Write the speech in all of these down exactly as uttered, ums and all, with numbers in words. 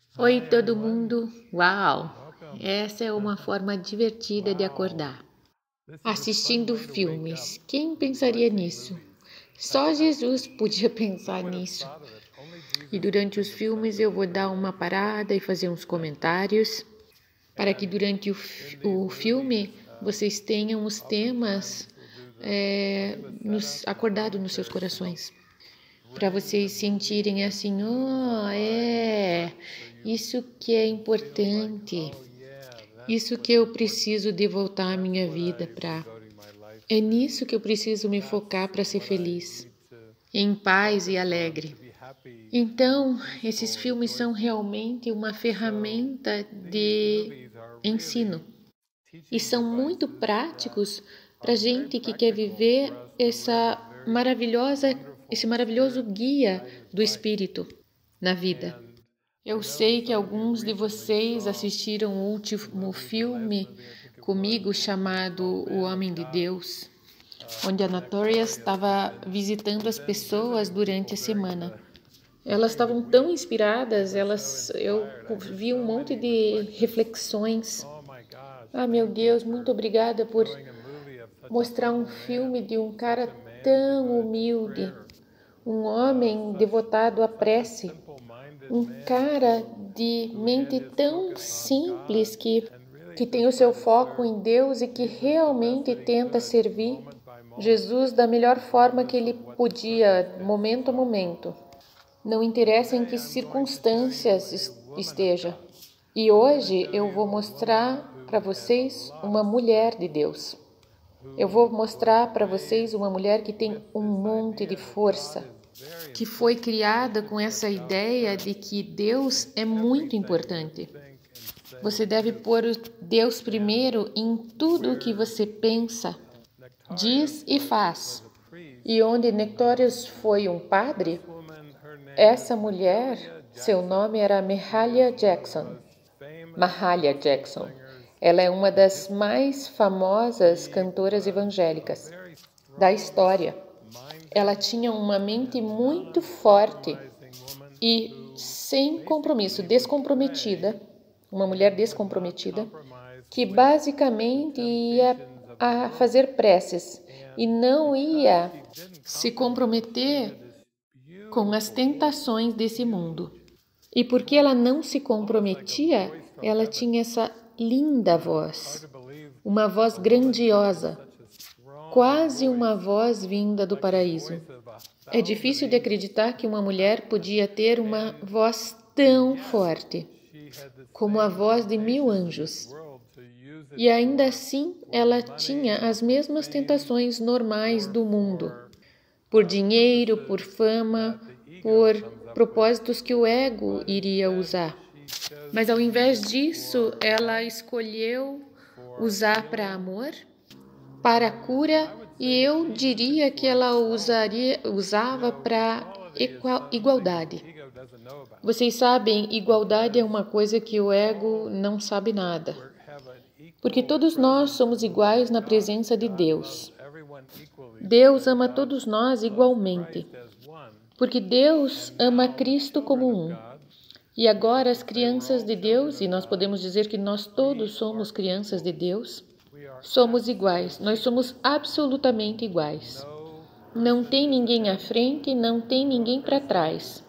Oi, todo mundo! Uau! Essa é uma forma divertida de acordar. Assistindo filmes. Quem pensaria nisso? Só Jesus podia pensar nisso. E durante os filmes eu vou dar uma parada e fazer uns comentários para que durante o, o filme vocês tenham os temas é, nos, acordados nos seus corações. Para vocês sentirem assim, oh, é, isso que é importante, isso que eu preciso devotar a minha vida para. É nisso que eu preciso me focar para ser feliz, em paz e alegre. Então, esses filmes são realmente uma ferramenta de ensino e são muito práticos para gente que quer viver essa maravilhosa, esse maravilhoso guia do Espírito na vida. Eu sei que alguns de vocês assistiram o último filme comigo chamado O Homem de Deus, onde a Notorious estava visitando as pessoas durante a semana. Elas estavam tão inspiradas, elas, eu vi um monte de reflexões. Ah, meu Deus, muito obrigada por mostrar um filme de um cara tão humilde, um homem devotado à prece, um cara de mente tão simples que, que tem o seu foco em Deus e que realmente tenta servir Jesus da melhor forma que ele podia, momento a momento. Não interessa em que circunstâncias esteja. E hoje eu vou mostrar para vocês uma mulher de Deus. Eu vou mostrar para vocês uma mulher que tem um monte de força, que foi criada com essa ideia de que Deus é muito importante. Você deve pôr Deus primeiro em tudo o que você pensa, diz e faz. E onde Nectorius foi um padre, essa mulher, seu nome era Mahalia Jackson. Mahalia Jackson. Ela é uma das mais famosas cantoras evangélicas da história. Ela tinha uma mente muito forte e sem compromisso, descomprometida, uma mulher descomprometida, que basicamente ia a fazer preces e não ia se comprometer com as tentações desse mundo. E porque ela não se comprometia, ela tinha essa linda voz, uma voz grandiosa, quase uma voz vinda do paraíso. É difícil de acreditar que uma mulher podia ter uma voz tão forte, como a voz de mil anjos. E ainda assim, ela tinha as mesmas tentações normais do mundo, por dinheiro, por fama, por propósitos que o ego iria usar. Mas ao invés disso, ela escolheu usar para amor, para cura, e eu diria que ela usaria, usava para igualdade. Vocês sabem, igualdade é uma coisa que o ego não sabe nada. Porque todos nós somos iguais na presença de Deus. Deus ama todos nós igualmente. Porque Deus ama Cristo como um. E agora as crianças de Deus, e nós podemos dizer que nós todos somos crianças de Deus, somos iguais, nós somos absolutamente iguais. Não tem ninguém à frente, não tem ninguém para trás.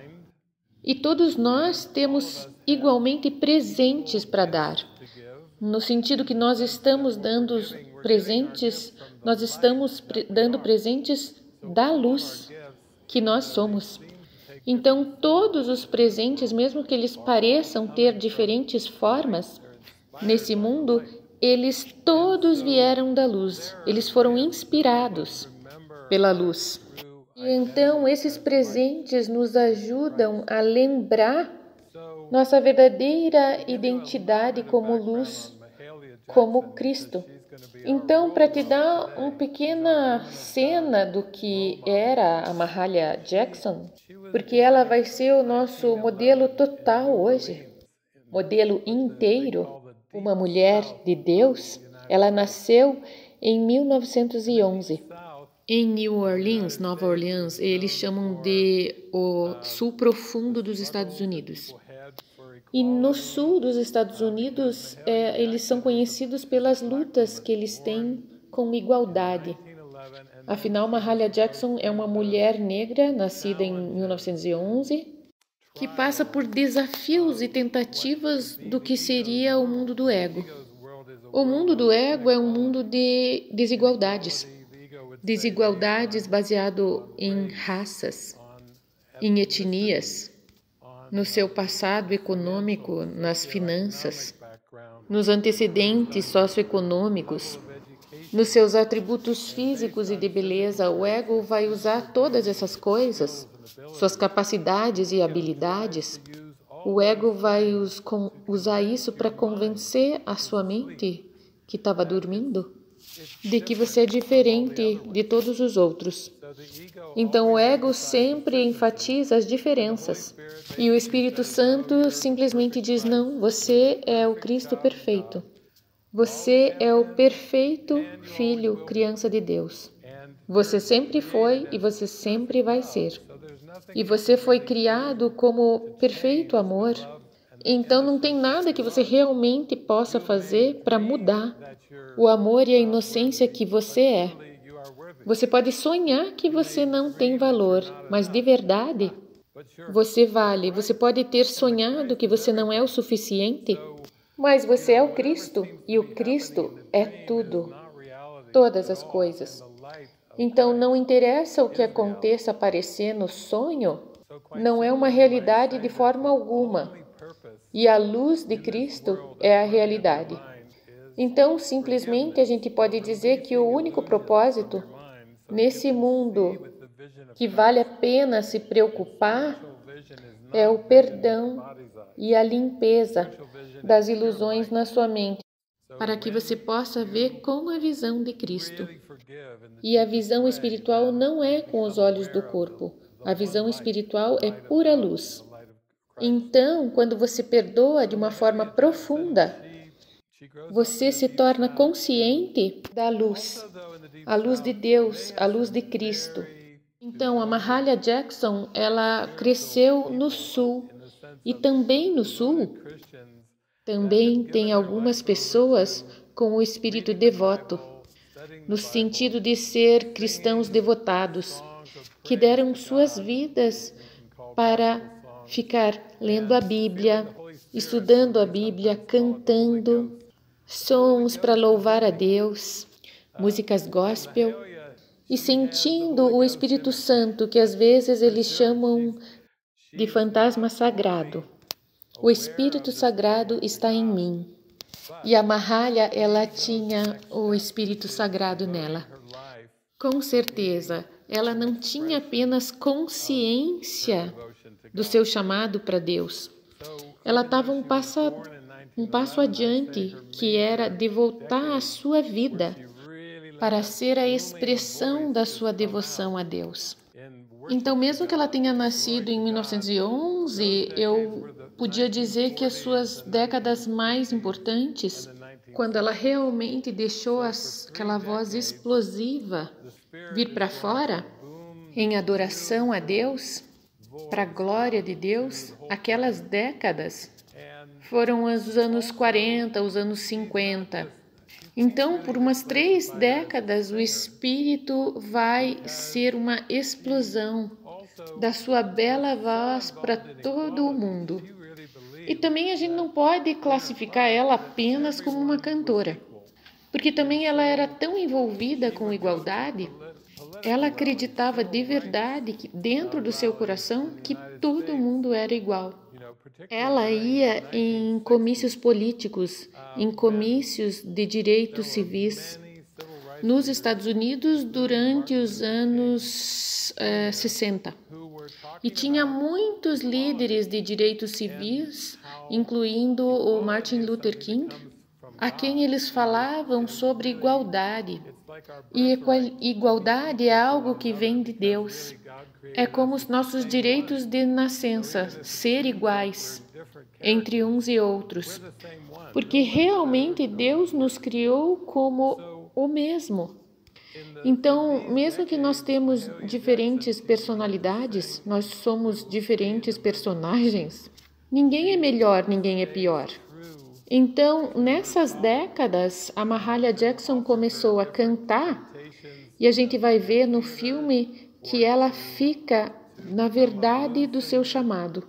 E todos nós temos igualmente presentes para dar. No sentido que nós estamos dando presentes, nós estamos pre- dando presentes da luz que nós somos. Então, todos os presentes, mesmo que eles pareçam ter diferentes formas, nesse mundo, eles todos vieram da luz. Eles foram inspirados pela luz. E então, esses presentes nos ajudam a lembrar nossa verdadeira identidade como luz, como Cristo. Então, para te dar uma pequena cena do que era a Mahalia Jackson, porque ela vai ser o nosso modelo total hoje, modelo inteiro, uma mulher de Deus. Ela nasceu em mil novecentos e onze. Em New Orleans, Nova Orleans, eles chamam de o sul profundo dos Estados Unidos. E no sul dos Estados Unidos, é, eles são conhecidos pelas lutas que eles têm com igualdade. Afinal, Mahalia Jackson é uma mulher negra, nascida em mil novecentos e onze, que passa por desafios e tentativas do que seria o mundo do ego. O mundo do ego é um mundo de desigualdades. Desigualdades baseado em raças, em etnias, no seu passado econômico, nas finanças, nos antecedentes socioeconômicos, nos seus atributos físicos e de beleza. O ego vai usar todas essas coisas, suas capacidades e habilidades. O ego vai usar isso para convencer a sua mente, que estava dormindo, de que você é diferente de todos os outros. Então, o ego sempre enfatiza as diferenças. E o Espírito Santo simplesmente diz, não, você é o Cristo perfeito. Você é o perfeito filho, criança de Deus. Você sempre foi e você sempre vai ser. E você foi criado como perfeito amor. Então não tem nada que você realmente possa fazer para mudar o amor e a inocência que você é. Você pode sonhar que você não tem valor, mas de verdade, você vale. Você pode ter sonhado que você não é o suficiente, mas você é o Cristo, e o Cristo é tudo, todas as coisas. Então, não interessa o que aconteça aparecer no sonho, não é uma realidade de forma alguma. E a luz de Cristo é a realidade. Então, simplesmente, a gente pode dizer que o único propósito nesse mundo que vale a pena se preocupar é o perdão e a limpeza das ilusões na sua mente, para que você possa ver com a visão de Cristo. E a visão espiritual não é com os olhos do corpo. A visão espiritual é pura luz. Então, quando você perdoa de uma forma profunda, você se torna consciente da luz, a luz de Deus, a luz de Cristo. Então, a Mahalia Jackson, ela cresceu no sul, e também no sul, também tem algumas pessoas com o espírito devoto, no sentido de ser cristãos devotados, que deram suas vidas para ficar lendo a Bíblia, estudando a Bíblia, cantando, sons para louvar a Deus, músicas gospel, e sentindo o Espírito Santo, que às vezes eles chamam de fantasma sagrado. O Espírito Sagrado está em mim. E a Mahalia, ela tinha o Espírito Sagrado nela. Com certeza, ela não tinha apenas consciência do seu chamado para Deus. Ela estava um passo, um passo adiante, que era devotar a sua vida para ser a expressão da sua devoção a Deus. Então, mesmo que ela tenha nascido em mil novecentos e onze, eu podia dizer que as suas décadas mais importantes, quando ela realmente deixou as, aquela voz explosiva vir para fora, em adoração a Deus, para a glória de Deus, aquelas décadas foram os anos quarenta, os anos cinquenta. Então, por umas três décadas, o Espírito vai ser uma explosão da sua bela voz para todo o mundo. E também a gente não pode classificar ela apenas como uma cantora, porque também ela era tão envolvida com igualdade, ela acreditava de verdade que dentro do seu coração que todo mundo era igual. Ela ia em comícios políticos, em comícios de direitos civis nos Estados Unidos durante os anos eh, sessenta. E tinha muitos líderes de direitos civis, incluindo o Martin Luther King, a quem eles falavam sobre igualdade. E igualdade é algo que vem de Deus. É como os nossos direitos de nascença, ser iguais entre uns e outros. Porque realmente Deus nos criou como o mesmo. Então, mesmo que nós temos diferentes personalidades, nós somos diferentes personagens, Ninguém é melhor, ninguém é pior. Então, nessas décadas, a Mahalia Jackson começou a cantar e a gente vai ver no filme que ela fica na verdade do seu chamado.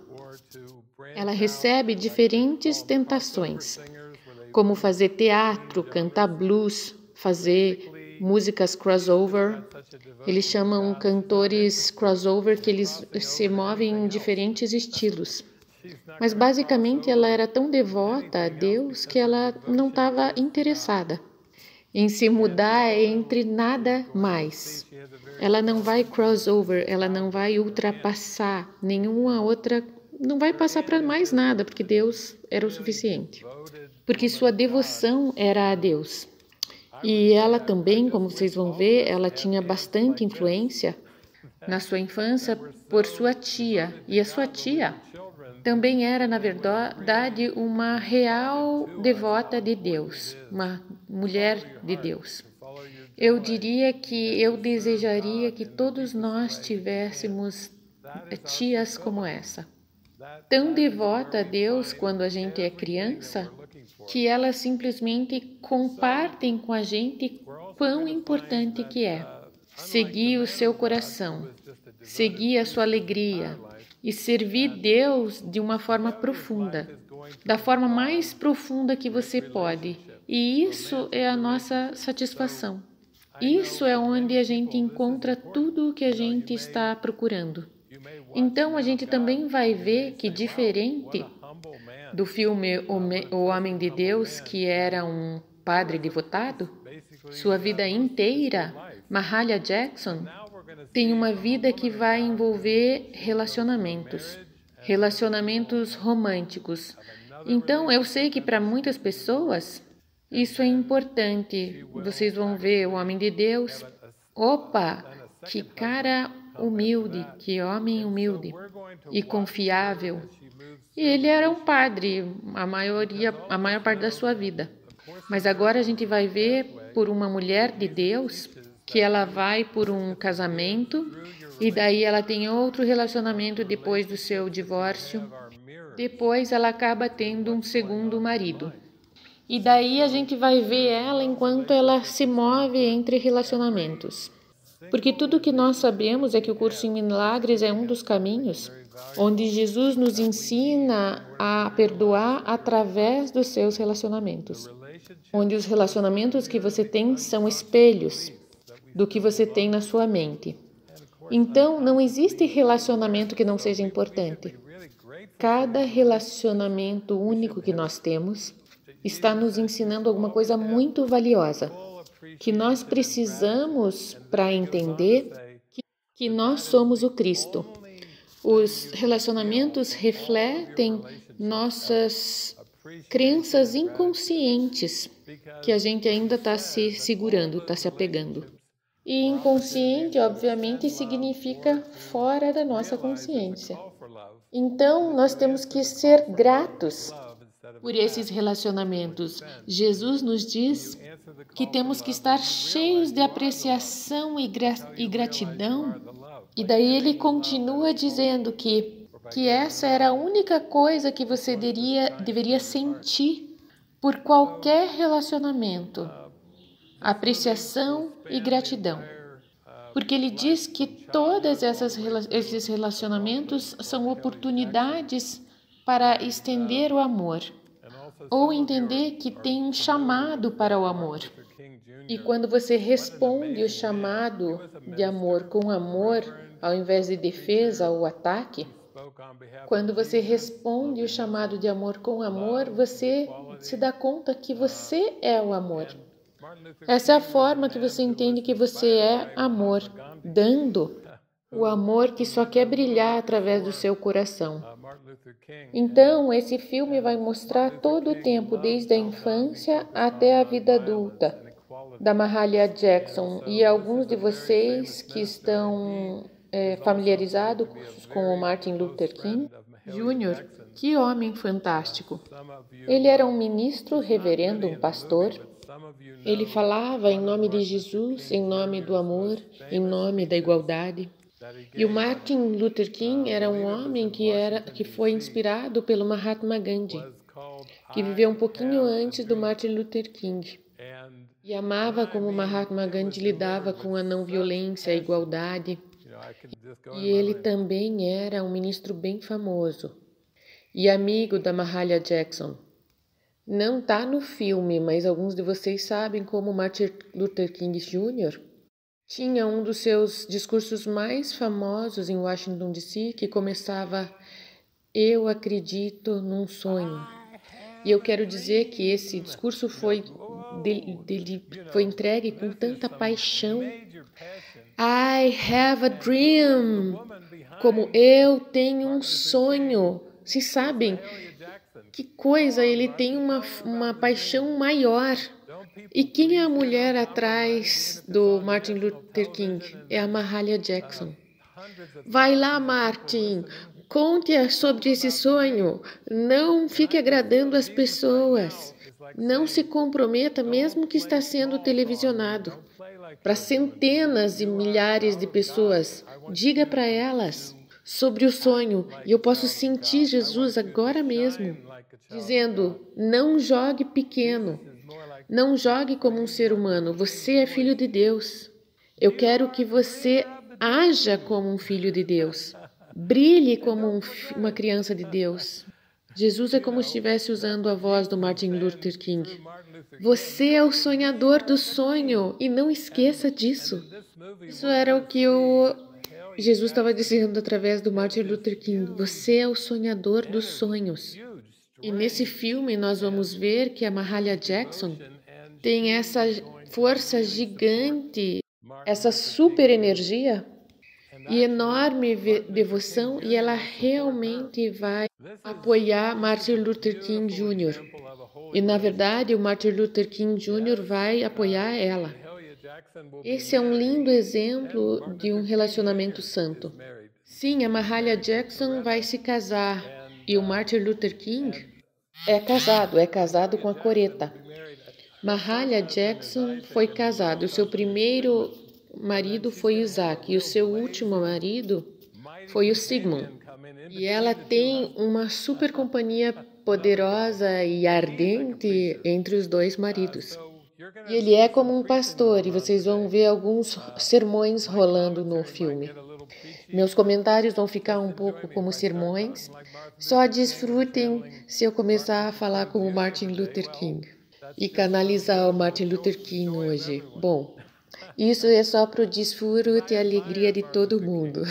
Ela recebe diferentes tentações, como fazer teatro, cantar blues, fazer músicas crossover. Eles chamam cantores crossover que eles se movem em diferentes estilos. Mas basicamente ela era tão devota a Deus que ela não estava interessada em se mudar entre nada mais. Ela não vai crossover, ela não vai ultrapassar nenhuma outra, não vai passar para mais nada, porque Deus era o suficiente. Porque sua devoção era a Deus. E ela também, como vocês vão ver, ela tinha bastante influência na sua infância por sua tia. E a sua tia também era, na verdade, uma real devota de Deus, uma mulher de Deus. Eu diria que eu desejaria que todos nós tivéssemos tias como essa. Tão devota a Deus quando a gente é criança, que elas simplesmente compartem com a gente quão importante que é seguir o seu coração, seguir a sua alegria e servir Deus de uma forma profunda, da forma mais profunda que você pode. E isso é a nossa satisfação. Isso é onde a gente encontra tudo o que a gente está procurando. Então, a gente também vai ver que, diferente do filme O Homem de Deus, que era um padre devotado, sua vida inteira, Mahalia Jackson tem uma vida que vai envolver relacionamentos, relacionamentos românticos. Então, eu sei que para muitas pessoas isso é importante. Vocês vão ver o Homem de Deus. Opa, que cara humilde, que homem humilde e confiável. E ele era um padre, a maioria, a maior parte da sua vida. Mas agora a gente vai ver por uma mulher de Deus que ela vai por um casamento e daí ela tem outro relacionamento depois do seu divórcio. Depois ela acaba tendo um segundo marido. E daí a gente vai ver ela enquanto ela se move entre relacionamentos. Porque tudo que nós sabemos é que o curso em milagres é um dos caminhos onde Jesus nos ensina a perdoar através dos seus relacionamentos. Onde os relacionamentos que você tem são espelhos do que você tem na sua mente. Então, não existe relacionamento que não seja importante. Cada relacionamento único que nós temos está nos ensinando alguma coisa muito valiosa, que nós precisamos para entender que nós somos o Cristo. Os relacionamentos refletem nossas crenças inconscientes, que a gente ainda está se segurando, está se apegando. E inconsciente, obviamente, significa fora da nossa consciência. Então, nós temos que ser gratos por esses relacionamentos. Jesus nos diz que temos que estar cheios de apreciação e, gra e gratidão. E daí ele continua dizendo que, que essa era a única coisa que você deveria, deveria sentir por qualquer relacionamento. Apreciação e gratidão. Porque ele diz que todos esses relacionamentos são oportunidades para estender o amor, ou entender que tem um chamado para o amor. E quando você responde o chamado de amor com amor, ao invés de defesa ou ataque, quando você responde o chamado de amor com amor, você se dá conta que você é o amor. Essa é a forma que você entende que você é amor, dando o amor que só quer brilhar através do seu coração. Então, esse filme vai mostrar todo o tempo, desde a infância até a vida adulta, da Mahalia Jackson. E alguns de vocês que estão é, familiarizados com o Martin Luther King Júnior, que homem fantástico! Ele era um ministro, reverendo, um pastor. Ele falava em nome de Jesus, em nome do amor, em nome da igualdade. E o Martin Luther King era um homem que, era, que foi inspirado pelo Mahatma Gandhi, que viveu um pouquinho antes do Martin Luther King. E amava como Mahatma Gandhi lidava com a não violência, a igualdade. E ele também era um ministro bem famoso e amigo da Mahalia Jackson. Não está no filme, mas alguns de vocês sabem como Martin Luther King Júnior tinha um dos seus discursos mais famosos em Washington, D C, que começava: "Eu acredito num sonho". E eu quero dizer que esse discurso foi, dele, dele, foi entregue com tanta paixão. I have a dream. Como eu tenho um sonho. Vocês sabem que coisa, ele tem uma, uma paixão maior. E quem é a mulher atrás do Martin Luther King? É a Mahalia Jackson. Vai lá, Martin, conte sobre esse sonho. Não fique agradando as pessoas. Não se comprometa, mesmo que está sendo televisionado, para centenas e milhares de pessoas. Diga para elas sobre o sonho. E eu posso sentir Jesus agora mesmo dizendo: não jogue pequeno. Não jogue como um ser humano. Você é filho de Deus. Eu quero que você haja como um filho de Deus. Brilhe como um, uma criança de Deus. Jesus é como se estivesse usando a voz do Martin Luther King. Você é o sonhador do sonho e não esqueça disso. Isso era o que o Jesus estava dizendo através do Martin Luther King. Você é o sonhador dos sonhos. E nesse filme nós vamos ver que a Mahalia Jackson tem essa força gigante, essa super energia e enorme devoção, e ela realmente vai apoiar Martin Luther King Júnior E, na verdade, o Martin Luther King Júnior vai apoiar ela. Esse é um lindo exemplo de um relacionamento santo. Sim, a Mahalia Jackson vai se casar e o Martin Luther King é casado, é casado com a Coretta. Mahalia Jackson foi casado. O seu primeiro marido foi Isaac e o seu último marido foi o Sigmund. E ela tem uma super companhia poderosa e ardente entre os dois maridos. E ele é como um pastor, e vocês vão ver alguns sermões rolando no filme. Meus comentários vão ficar um pouco como sermões. Só desfrutem se eu começar a falar como Martin Luther King e canalizar o Martin Luther King hoje. Bom, isso é só para o desfrute e alegria de todo mundo.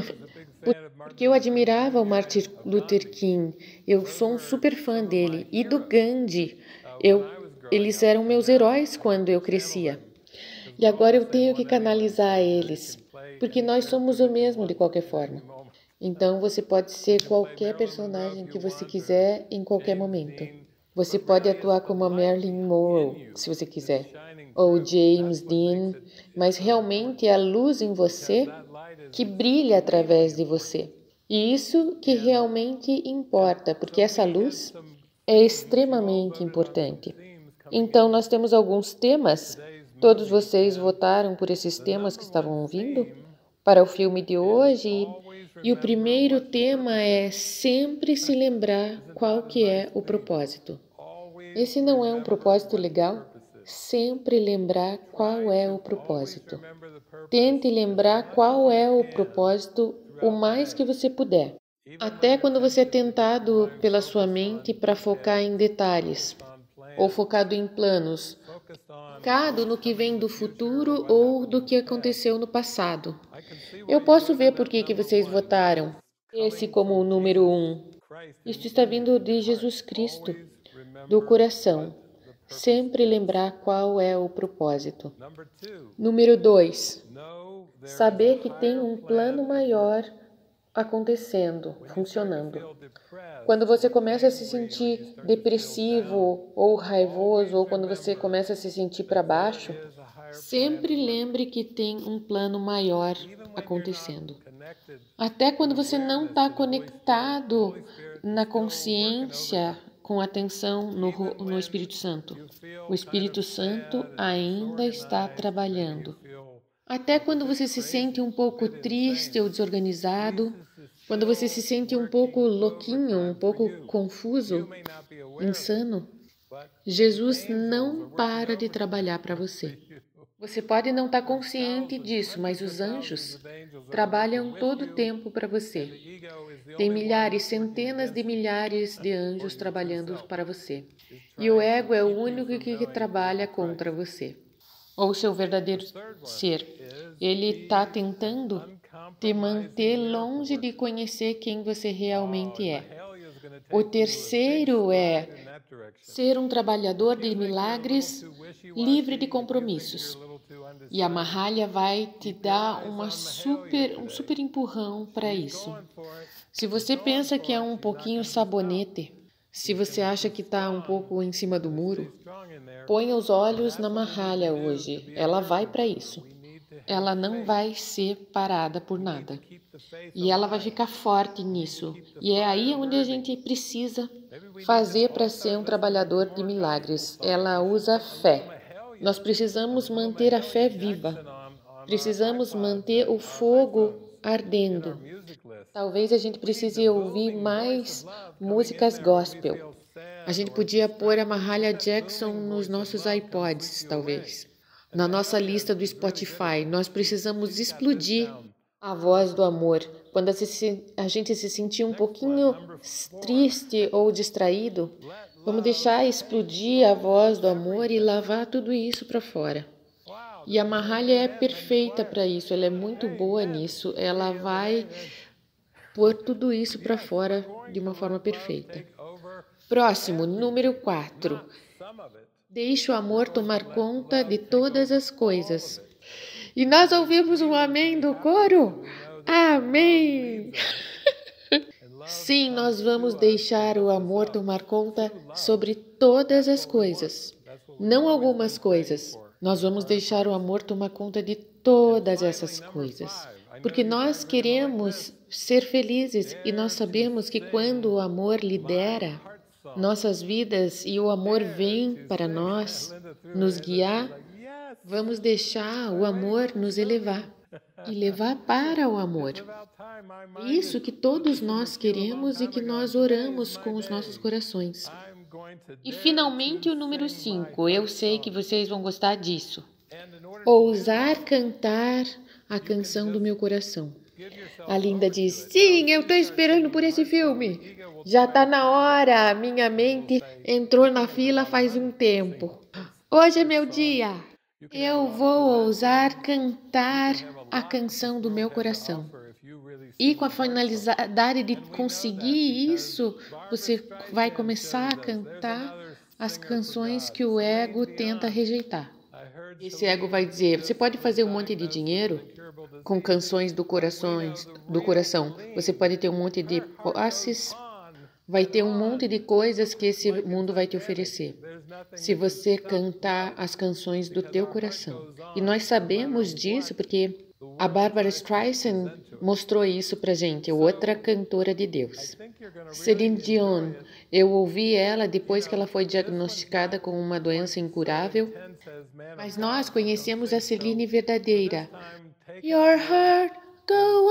Porque eu admirava o Martin Luther King. Eu sou um super fã dele. E do Gandhi. Eu, eles eram meus heróis quando eu crescia. E agora eu tenho que canalizar eles. Porque nós somos o mesmo de qualquer forma. Então você pode ser qualquer personagem que você quiser em qualquer momento. Você pode atuar como a Marilyn Monroe, se você quiser, ou James Dean, mas realmente é a luz em você que brilha através de você. E isso que realmente importa, porque essa luz é extremamente importante. Então, nós temos alguns temas. Todos vocês votaram por esses temas que estavam vindo para o filme de hoje. E o primeiro tema é sempre se lembrar qual que é o propósito. Esse não é um propósito legal? Sempre lembrar qual é o propósito. Tente lembrar qual é o propósito o mais que você puder. Até quando você é tentado pela sua mente para focar em detalhes, ou focado em planos, focado no que vem do futuro ou do que aconteceu no passado. Eu posso ver por que, que vocês votaram esse como o número um. Isso está vindo de Jesus Cristo, do coração. Sempre lembrar qual é o propósito. Número dois. Saber que tem um plano maior acontecendo, funcionando. Quando você começa a se sentir depressivo ou raivoso, ou quando você começa a se sentir para baixo, sempre lembre que tem um plano maior acontecendo. Até quando você não está conectado na consciência, com atenção no, no Espírito Santo. O Espírito Santo ainda está trabalhando. Até quando você se sente um pouco triste ou desorganizado, quando você se sente um pouco louquinho, um pouco confuso, insano, Jesus não para de trabalhar para você. Você pode não estar consciente disso, mas os anjos trabalham todo o tempo para você. Tem milhares, centenas de milhares de anjos trabalhando para você. E o ego é o único que, que trabalha contra você. Ou seu verdadeiro ser. Ele está tentando te manter longe de conhecer quem você realmente é. O terceiro é ser um trabalhador de milagres livre de compromissos. E a Mahalaya vai te dar uma super, um super empurrão para isso. Se você pensa que é um pouquinho sabonete, se você acha que está um pouco em cima do muro, ponha os olhos na Mahalaya hoje. Ela vai para isso. Ela não vai ser parada por nada. E ela vai ficar forte nisso. E é aí onde a gente precisa fazer para ser um trabalhador de milagres. Ela usa fé. Nós precisamos manter a fé viva. Precisamos manter o fogo ardendo. Talvez a gente precise ouvir mais músicas gospel. A gente podia pôr a Mahalia Jackson nos nossos iPods, talvez. Na nossa lista do Spotify, nós precisamos explodir a voz do amor. Quando a gente se sentir um pouquinho triste ou distraído, vamos deixar explodir a voz do amor e lavar tudo isso para fora. E a Mahalia é perfeita para isso, ela é muito boa nisso. Ela vai pôr tudo isso para fora de uma forma perfeita. Próximo, número quatro. Deixe o amor tomar conta de todas as coisas. E nós ouvimos um amém do coro? Amém! Sim, nós vamos deixar o amor tomar conta sobre todas as coisas. Não algumas coisas. Nós vamos deixar o amor tomar conta de todas essas coisas. Porque nós queremos ser felizes e nós sabemos que quando o amor lidera nossas vidas e o amor vem para nós, nos guiar, vamos deixar o amor nos elevar e levar para o amor. Isso que todos nós queremos e que nós oramos com os nossos corações. E finalmente o número cinco, eu sei que vocês vão gostar disso. Ousar cantar a canção do meu coração. A Linda diz, sim, eu estou esperando por esse filme. Já está na hora, minha mente entrou na fila faz um tempo. Hoje é meu dia. Eu vou ousar cantar a canção do meu coração. E com a finalidade de conseguir isso, você vai começar a cantar as canções que o ego tenta rejeitar. Esse ego vai dizer, você pode fazer um monte de dinheiro com canções do coração, do coração. Você pode ter um monte de posses, vai ter um monte de coisas que esse mundo vai te oferecer. Se você cantar as canções do teu coração. E nós sabemos disso porque a Barbara Streisand mostrou isso pra gente, outra cantora de Deus. Celine Dion, eu ouvi ela depois que ela foi diagnosticada com uma doença incurável, mas nós conhecemos a Celine verdadeira. Your heart go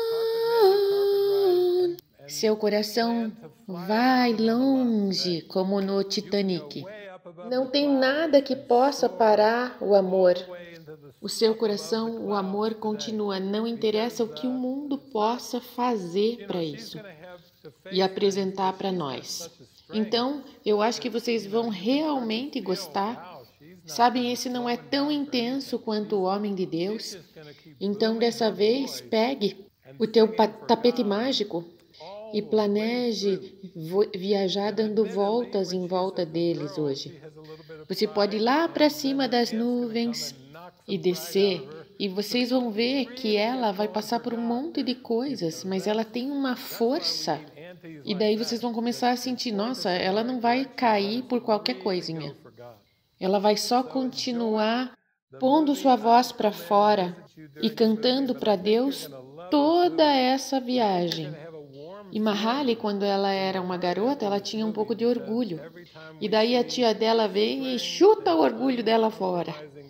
on. Seu coração vai longe, como no Titanic. Não tem nada que possa parar o amor. O seu coração, o amor continua. Não interessa o que o mundo possa fazer para isso e apresentar para nós. Então, eu acho que vocês vão realmente gostar. Sabem, esse não é tão intenso quanto o homem de Deus. Então, dessa vez, pegue o teu tapete mágico e planeje viajar dando voltas em volta deles hoje. Você pode ir lá para cima das nuvens e descer, e vocês vão ver que ela vai passar por um monte de coisas, mas ela tem uma força. E daí vocês vão começar a sentir, nossa, ela não vai cair por qualquer coisinha. Ela vai só continuar pondo sua voz para fora e cantando para Deus toda essa viagem. E Mahalia, quando ela era uma garota, ela tinha um pouco de orgulho. E daí a tia dela vem e chuta o orgulho dela fora.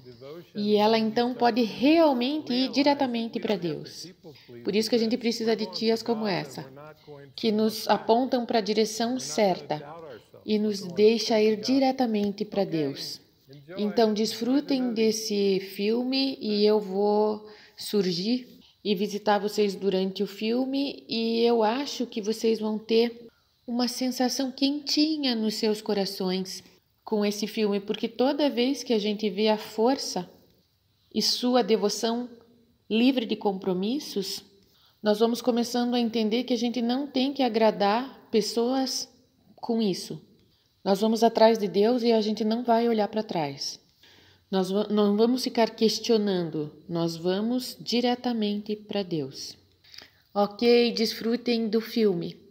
E ela então pode realmente ir diretamente para Deus. Por isso que a gente precisa de tias como essa, que nos apontam para a direção certa e nos deixa ir diretamente para Deus. Então desfrutem desse filme e eu vou surgir e visitar vocês durante o filme e eu acho que vocês vão ter uma sensação quentinha nos seus corações com esse filme, porque toda vez que a gente vê a força e sua devoção livre de compromissos, nós vamos começando a entender que a gente não tem que agradar pessoas com isso. Nós vamos atrás de Deus e a gente não vai olhar para trás. Nós não vamos ficar questionando, nós vamos diretamente para Deus. Ok, desfrutem do filme.